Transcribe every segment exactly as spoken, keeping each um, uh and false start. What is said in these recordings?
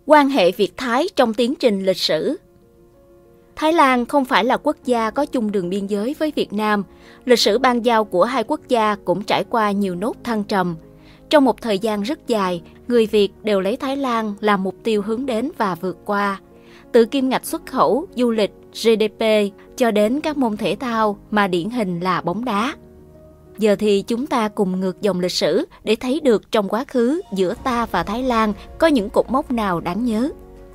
Quan hệ Việt-Thái trong tiến trình lịch sử. Thái Lan không phải là quốc gia có chung đường biên giới với Việt Nam. Lịch sử bang giao của hai quốc gia cũng trải qua nhiều nốt thăng trầm. Trong một thời gian rất dài, người Việt đều lấy Thái Lan làm mục tiêu hướng đến và vượt qua. Từ kim ngạch xuất khẩu, du lịch, giê đê pê cho đến các môn thể thao mà điển hình là bóng đá. Giờ thì chúng ta cùng ngược dòng lịch sử để thấy được trong quá khứ giữa ta và Thái Lan có những cột mốc nào đáng nhớ.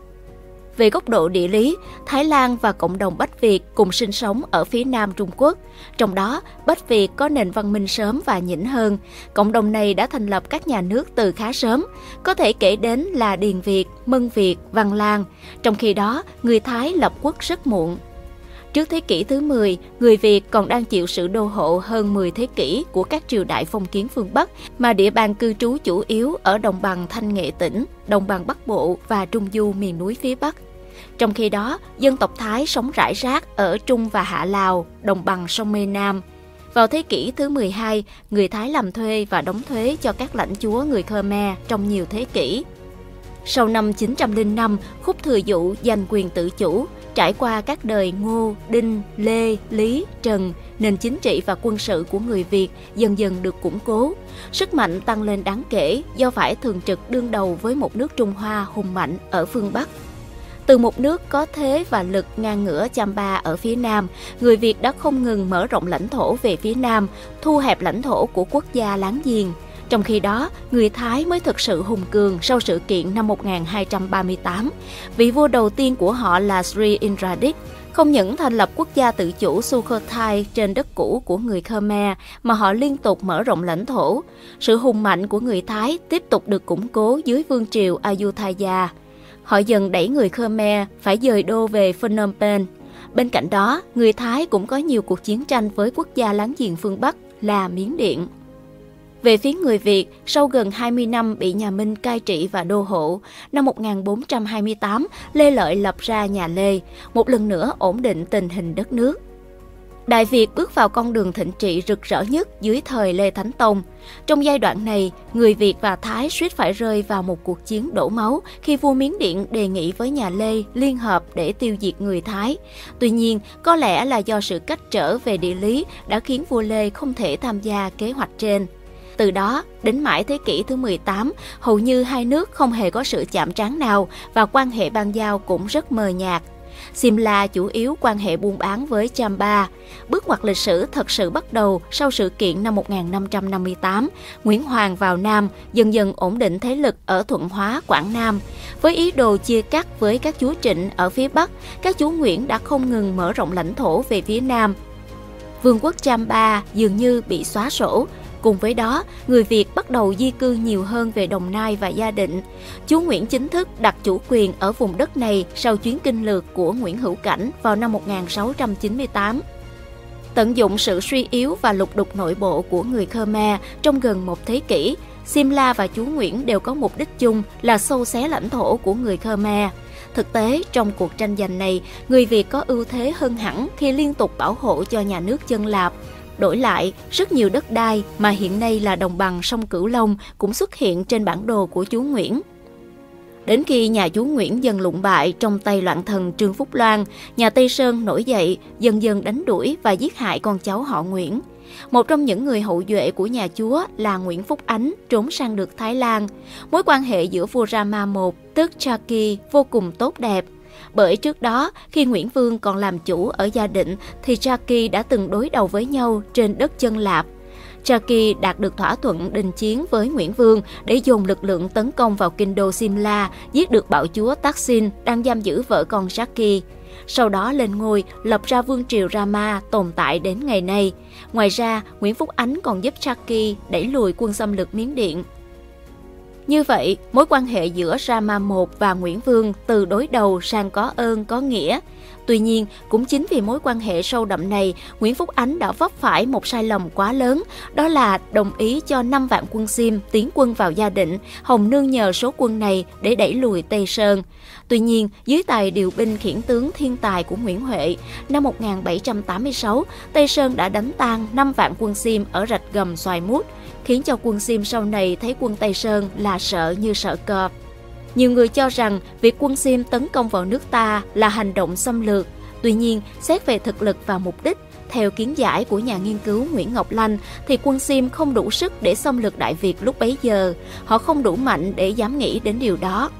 Về góc độ địa lý, Thái Lan và cộng đồng Bách Việt cùng sinh sống ở phía nam Trung Quốc. Trong đó, Bách Việt có nền văn minh sớm và nhỉnh hơn. Cộng đồng này đã thành lập các nhà nước từ khá sớm, có thể kể đến là Điền Việt, Mân Việt, Văn Lang. Trong khi đó, người Thái lập quốc rất muộn. Trước thế kỷ thứ mười, người Việt còn đang chịu sự đô hộ hơn mười thế kỷ của các triều đại phong kiến phương Bắc, mà địa bàn cư trú chủ yếu ở đồng bằng Thanh Nghệ tỉnh, đồng bằng Bắc Bộ và Trung Du miền núi phía Bắc. Trong khi đó, dân tộc Thái sống rải rác ở Trung và Hạ Lào, đồng bằng sông Mê Nam. Vào thế kỷ thứ mười hai, người Thái làm thuê và đóng thuế cho các lãnh chúa người Khmer trong nhiều thế kỷ. Sau năm chín trăm lẻ năm, Khúc Thừa Dụ giành quyền tự chủ. Trải qua các đời Ngô, Đinh, Lê, Lý, Trần, nền chính trị và quân sự của người Việt dần dần được củng cố. Sức mạnh tăng lên đáng kể do phải thường trực đương đầu với một nước Trung Hoa hùng mạnh ở phương Bắc. Từ một nước có thế và lực ngang ngửa Champa ở phía nam, người Việt đã không ngừng mở rộng lãnh thổ về phía nam, thu hẹp lãnh thổ của quốc gia láng giềng. Trong khi đó, người Thái mới thực sự hùng cường sau sự kiện năm một nghìn hai trăm ba mươi tám. Vị vua đầu tiên của họ là Sri Indradik, không những thành lập quốc gia tự chủ Sukhothai trên đất cũ của người Khmer, mà họ liên tục mở rộng lãnh thổ. Sự hùng mạnh của người Thái tiếp tục được củng cố dưới vương triều Ayutthaya. Họ dần đẩy người Khmer phải dời đô về Phnom Penh. Bên cạnh đó, người Thái cũng có nhiều cuộc chiến tranh với quốc gia láng giềng phương Bắc là Miến Điện. Về phía người Việt, sau gần hai mươi năm bị nhà Minh cai trị và đô hộ, năm một nghìn bốn trăm hai mươi tám, Lê Lợi lập ra nhà Lê, một lần nữa ổn định tình hình đất nước. Đại Việt bước vào con đường thịnh trị rực rỡ nhất dưới thời Lê Thánh Tông. Trong giai đoạn này, người Việt và Thái suýt phải rơi vào một cuộc chiến đổ máu khi vua Miến Điện đề nghị với nhà Lê liên hợp để tiêu diệt người Thái. Tuy nhiên, có lẽ là do sự cách trở về địa lý đã khiến vua Lê không thể tham gia kế hoạch trên. Từ đó, đến mãi thế kỷ thứ mười tám, hầu như hai nước không hề có sự chạm trán nào và quan hệ bang giao cũng rất mờ nhạt. Simla chủ yếu quan hệ buôn bán với Champa. Bước ngoặt lịch sử thật sự bắt đầu sau sự kiện năm một nghìn năm trăm năm mươi tám. Nguyễn Hoàng vào Nam, dần dần ổn định thế lực ở Thuận Hóa, Quảng Nam. Với ý đồ chia cắt với các chúa Trịnh ở phía Bắc, các chúa Nguyễn đã không ngừng mở rộng lãnh thổ về phía Nam. Vương quốc Champa dường như bị xóa sổ. Cùng với đó, người Việt bắt đầu di cư nhiều hơn về Đồng Nai và Gia Định. Chúa Nguyễn chính thức đặt chủ quyền ở vùng đất này sau chuyến kinh lược của Nguyễn Hữu Cảnh vào năm một nghìn sáu trăm chín mươi tám. Tận dụng sự suy yếu và lục đục nội bộ của người Khmer trong gần một thế kỷ, Simla và chúa Nguyễn đều có mục đích chung là xâu xé lãnh thổ của người Khmer. Thực tế, trong cuộc tranh giành này, người Việt có ưu thế hơn hẳn khi liên tục bảo hộ cho nhà nước Chân Lạp. Đổi lại, rất nhiều đất đai mà hiện nay là đồng bằng sông Cửu Long cũng xuất hiện trên bản đồ của chúa Nguyễn. Đến khi nhà chúa Nguyễn dần lụng bại trong tay loạn thần Trương Phúc Loan, nhà Tây Sơn nổi dậy, dần dần đánh đuổi và giết hại con cháu họ Nguyễn. Một trong những người hậu duệ của nhà chúa là Nguyễn Phúc Ánh trốn sang được Thái Lan. Mối quan hệ giữa vua Rama I, tức Chaki, vô cùng tốt đẹp. Bởi trước đó, khi Nguyễn Vương còn làm chủ ở Gia Định, thì Chaki đã từng đối đầu với nhau trên đất Chân Lạp. Chaki đạt được thỏa thuận đình chiến với Nguyễn Vương để dồn lực lượng tấn công vào kinh đô Simla, giết được bạo chúa Taksin đang giam giữ vợ con Saki. Sau đó lên ngôi, lập ra vương triều Rama tồn tại đến ngày nay. Ngoài ra, Nguyễn Phúc Ánh còn giúp Chaki đẩy lùi quân xâm lược Miến Điện. Như vậy, mối quan hệ giữa Rama I và Nguyễn Vương từ đối đầu sang có ơn có nghĩa. Tuy nhiên, cũng chính vì mối quan hệ sâu đậm này, Nguyễn Phúc Ánh đã vấp phải một sai lầm quá lớn, đó là đồng ý cho năm vạn quân Sim tiến quân vào Gia Định, hòng nương nhờ số quân này để đẩy lùi Tây Sơn. Tuy nhiên, dưới tài điều binh khiển tướng thiên tài của Nguyễn Huệ, năm một nghìn bảy trăm tám mươi sáu, Tây Sơn đã đánh tan năm vạn quân Sim ở rạch gầm Xoài Mút, khiến cho quân Sim sau này thấy quân Tây Sơn là sợ như sợ cọp. Nhiều người cho rằng việc quân Xiêm tấn công vào nước ta là hành động xâm lược. Tuy nhiên, xét về thực lực và mục đích, theo kiến giải của nhà nghiên cứu Nguyễn Ngọc Lanh, thì quân Xiêm không đủ sức để xâm lược Đại Việt lúc bấy giờ. Họ không đủ mạnh để dám nghĩ đến điều đó.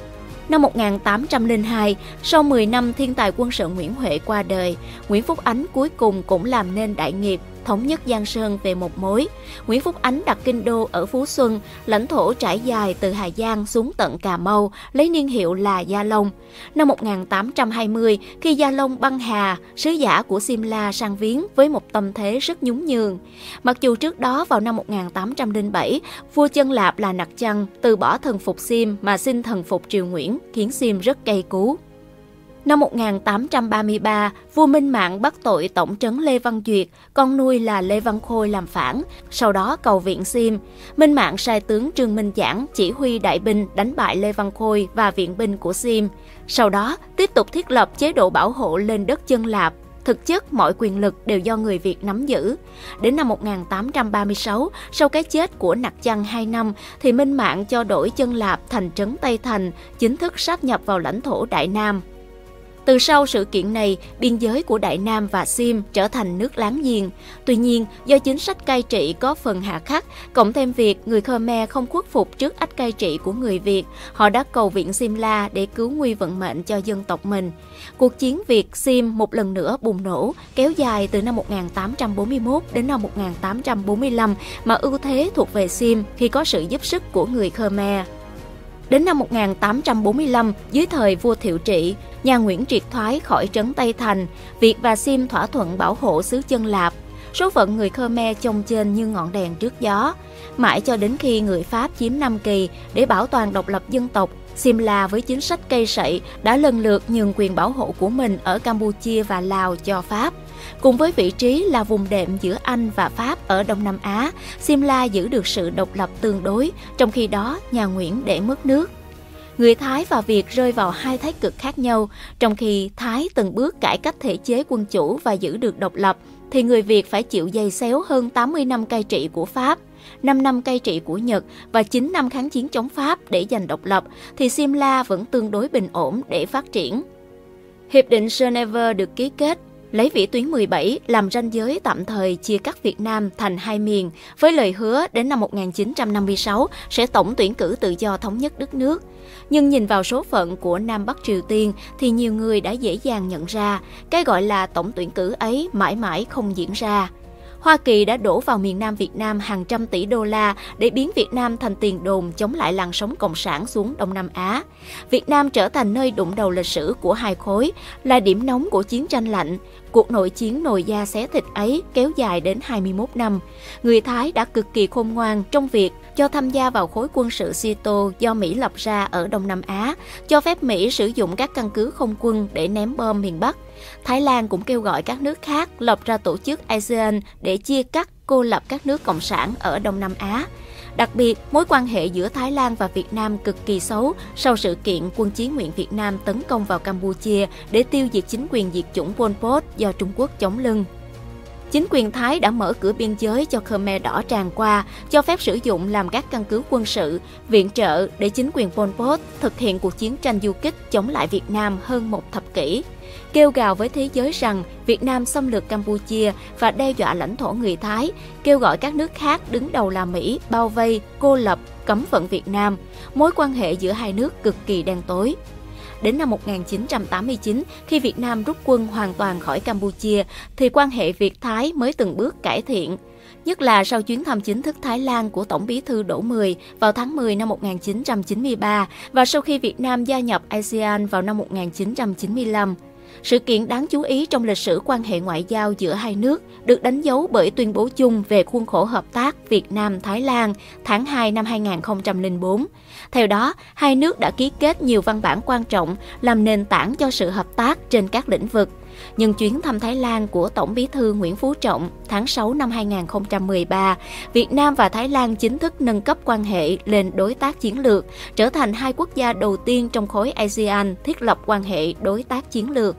Năm một nghìn tám trăm lẻ hai, sau mười năm thiên tài quân sự Nguyễn Huệ qua đời, Nguyễn Phúc Ánh cuối cùng cũng làm nên đại nghiệp, thống nhất Giang Sơn về một mối. Nguyễn Phúc Ánh đặt kinh đô ở Phú Xuân, lãnh thổ trải dài từ Hà Giang xuống tận Cà Mau, lấy niên hiệu là Gia Long. Năm một nghìn tám trăm hai mươi, khi Gia Long băng hà, sứ giả của Simla sang viếng với một tâm thế rất nhún nhường. Mặc dù trước đó vào năm một nghìn tám trăm lẻ bảy, vua Chân Lạp là Nặc Chăn từ bỏ thần phục Xiêm mà xin thần phục triều Nguyễn, khiến Xiêm rất cay cú. Năm một nghìn tám trăm ba mươi ba, vua Minh Mạng bắt tội tổng trấn Lê Văn Duyệt, con nuôi là Lê Văn Khôi làm phản, sau đó cầu viện Xiêm. Minh Mạng sai tướng Trương Minh Giảng chỉ huy đại binh đánh bại Lê Văn Khôi và viện binh của Xiêm. Sau đó, tiếp tục thiết lập chế độ bảo hộ lên đất Chân Lạp. Thực chất, mọi quyền lực đều do người Việt nắm giữ. Đến năm một nghìn tám trăm ba mươi sáu, sau cái chết của Nặc Chăn hai năm, thì Minh Mạng cho đổi Chân Lạp thành trấn Tây Thành, chính thức sáp nhập vào lãnh thổ Đại Nam. Từ sau sự kiện này, biên giới của Đại Nam và Xiêm trở thành nước láng giềng. Tuy nhiên, do chính sách cai trị có phần hà khắc, cộng thêm việc người Khmer không khuất phục trước ách cai trị của người Việt, họ đã cầu viện Simla để cứu nguy vận mệnh cho dân tộc mình. Cuộc chiến Việt-Xiêm một lần nữa bùng nổ, kéo dài từ năm một nghìn tám trăm bốn mươi mốt đến năm một nghìn tám trăm bốn mươi lăm, mà ưu thế thuộc về Xiêm khi có sự giúp sức của người Khmer. Đến năm một nghìn tám trăm bốn mươi lăm, dưới thời vua Thiệu Trị, nhà Nguyễn triệt thoái khỏi trấn Tây Thành, Việt và Xiêm thỏa thuận bảo hộ xứ Chân Lạp. Số phận người Khmer chông chênh như ngọn đèn trước gió. Mãi cho đến khi người Pháp chiếm Nam Kỳ để bảo toàn độc lập dân tộc, Simla với chính sách cây sậy đã lần lượt nhường quyền bảo hộ của mình ở Campuchia và Lào cho Pháp. Cùng với vị trí là vùng đệm giữa Anh và Pháp ở Đông Nam Á, Simla giữ được sự độc lập tương đối, trong khi đó nhà Nguyễn để mất nước. Người Thái và Việt rơi vào hai thái cực khác nhau, trong khi Thái từng bước cải cách thể chế quân chủ và giữ được độc lập, thì người Việt phải chịu giày xéo hơn tám mươi năm cai trị của Pháp, năm năm cai trị của Nhật và chín năm kháng chiến chống Pháp để giành độc lập, thì Simla vẫn tương đối bình ổn để phát triển. Hiệp định Geneva được ký kết, lấy vĩ tuyến mười bảy làm ranh giới tạm thời chia cắt Việt Nam thành hai miền, với lời hứa đến năm một nghìn chín trăm năm mươi sáu sẽ tổng tuyển cử tự do thống nhất đất nước. Nhưng nhìn vào số phận của Nam Bắc Triều Tiên thì nhiều người đã dễ dàng nhận ra cái gọi là tổng tuyển cử ấy mãi mãi không diễn ra. Hoa Kỳ đã đổ vào miền Nam Việt Nam hàng trăm tỷ đô la để biến Việt Nam thành tiền đồn chống lại làn sóng cộng sản xuống Đông Nam Á. Việt Nam trở thành nơi đụng đầu lịch sử của hai khối, là điểm nóng của chiến tranh lạnh. Cuộc nội chiến nồi da xé thịt ấy kéo dài đến hai mươi mốt năm. Người Thái đã cực kỳ khôn ngoan trong việc cho tham gia vào khối quân sự SEATO do Mỹ lập ra ở Đông Nam Á, cho phép Mỹ sử dụng các căn cứ không quân để ném bom miền Bắc. Thái Lan cũng kêu gọi các nước khác lập ra tổ chức ASEAN để chia cắt, cô lập các nước cộng sản ở Đông Nam Á. Đặc biệt, mối quan hệ giữa Thái Lan và Việt Nam cực kỳ xấu sau sự kiện quân Chí nguyện Việt Nam tấn công vào Campuchia để tiêu diệt chính quyền diệt chủng Pol Pot do Trung Quốc chống lưng. Chính quyền Thái đã mở cửa biên giới cho Khmer Đỏ tràn qua, cho phép sử dụng làm các căn cứ quân sự, viện trợ để chính quyền Pol Pot thực hiện cuộc chiến tranh du kích chống lại Việt Nam hơn một thập kỷ. Kêu gào với thế giới rằng Việt Nam xâm lược Campuchia và đe dọa lãnh thổ người Thái, kêu gọi các nước khác đứng đầu là Mỹ bao vây, cô lập, cấm vận Việt Nam. Mối quan hệ giữa hai nước cực kỳ đen tối. Đến năm một nghìn chín trăm tám mươi chín, khi Việt Nam rút quân hoàn toàn khỏi Campuchia, thì quan hệ Việt-Thái mới từng bước cải thiện. Nhất là sau chuyến thăm chính thức Thái Lan của Tổng bí thư Đỗ Mười vào tháng mười năm một nghìn chín trăm chín mươi ba và sau khi Việt Nam gia nhập ASEAN vào năm một nghìn chín trăm chín mươi lăm. Sự kiện đáng chú ý trong lịch sử quan hệ ngoại giao giữa hai nước được đánh dấu bởi tuyên bố chung về khuôn khổ hợp tác Việt Nam-Thái Lan tháng hai năm hai nghìn không trăm lẻ bốn. Theo đó, hai nước đã ký kết nhiều văn bản quan trọng làm nền tảng cho sự hợp tác trên các lĩnh vực. Nhân chuyến thăm Thái Lan của Tổng bí thư Nguyễn Phú Trọng tháng sáu năm hai nghìn không trăm mười ba, Việt Nam và Thái Lan chính thức nâng cấp quan hệ lên đối tác chiến lược, trở thành hai quốc gia đầu tiên trong khối ASEAN thiết lập quan hệ đối tác chiến lược.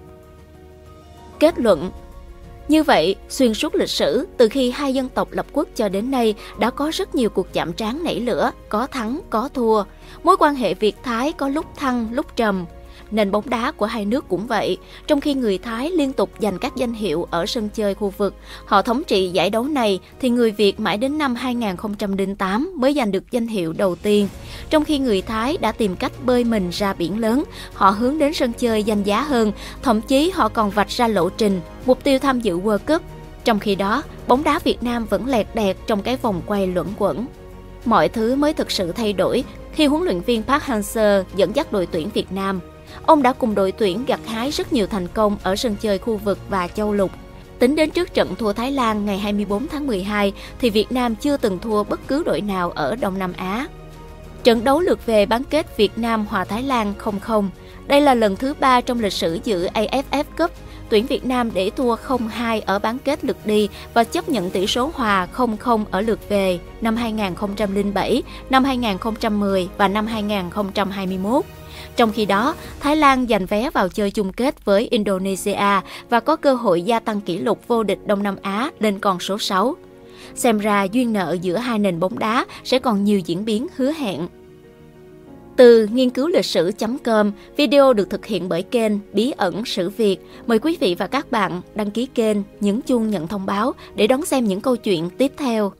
Kết luận. Như vậy, xuyên suốt lịch sử, từ khi hai dân tộc lập quốc cho đến nay, đã có rất nhiều cuộc chạm trán nảy lửa, có thắng, có thua. Mối quan hệ Việt-Thái có lúc thăng, lúc trầm. Nền bóng đá của hai nước cũng vậy. Trong khi người Thái liên tục giành các danh hiệu ở sân chơi khu vực, họ thống trị giải đấu này, thì người Việt mãi đến năm hai nghìn không trăm lẻ tám mới giành được danh hiệu đầu tiên. Trong khi người Thái đã tìm cách bơi mình ra biển lớn, họ hướng đến sân chơi danh giá hơn, thậm chí họ còn vạch ra lộ trình, mục tiêu tham dự World Cup. Trong khi đó, bóng đá Việt Nam vẫn lẹt đẹt trong cái vòng quay luẩn quẩn. Mọi thứ mới thực sự thay đổi khi huấn luyện viên Park Hang-seo dẫn dắt đội tuyển Việt Nam. Ông đã cùng đội tuyển gặt hái rất nhiều thành công ở sân chơi khu vực và châu lục. Tính đến trước trận thua Thái Lan ngày hai mươi tư tháng mười hai, thì Việt Nam chưa từng thua bất cứ đội nào ở Đông Nam Á. Trận đấu lượt về bán kết Việt Nam hòa Thái Lan không không. Đây là lần thứ ba trong lịch sử dự a ép ép Cup, tuyển Việt Nam để thua không hai ở bán kết lượt đi và chấp nhận tỷ số hòa không không ở lượt về năm hai nghìn không trăm lẻ bảy, năm hai nghìn không trăm mười và năm hai nghìn không trăm hai mươi mốt. Trong khi đó, Thái Lan giành vé vào chơi chung kết với Indonesia và có cơ hội gia tăng kỷ lục vô địch Đông Nam Á lên con số sáu. Xem ra duyên nợ giữa hai nền bóng đá sẽ còn nhiều diễn biến hứa hẹn. Từ nghiên cứu lịch sử chấm com, video được thực hiện bởi kênh Bí ẩn Sử Việt. Mời quý vị và các bạn đăng ký kênh, nhấn chuông nhận thông báo để đón xem những câu chuyện tiếp theo.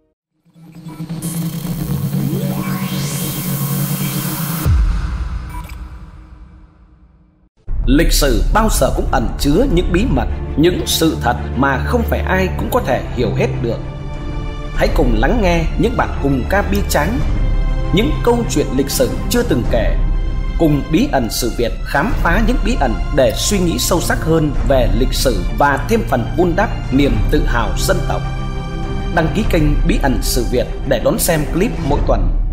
Lịch sử bao giờ cũng ẩn chứa những bí mật, những sự thật mà không phải ai cũng có thể hiểu hết được. Hãy cùng lắng nghe những bản hùng ca bi tráng, những câu chuyện lịch sử chưa từng kể. Cùng Bí ẩn Sử Việt khám phá những bí ẩn để suy nghĩ sâu sắc hơn về lịch sử và thêm phần vun đắp niềm tự hào dân tộc. Đăng ký kênh Bí ẩn Sử Việt để đón xem clip mỗi tuần.